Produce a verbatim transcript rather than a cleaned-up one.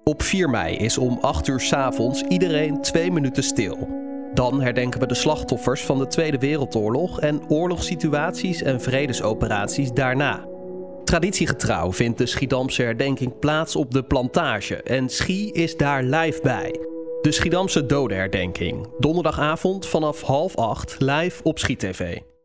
Op vier mei is om acht uur 's avonds iedereen twee minuten stil. Dan herdenken we de slachtoffers van de Tweede Wereldoorlog en oorlogssituaties en vredesoperaties daarna. Traditiegetrouw vindt de Schiedamse herdenking plaats op de Plantage en Schie is daar live bij. De Schiedamse dodenherdenking, donderdagavond vanaf half acht live op Schie T V.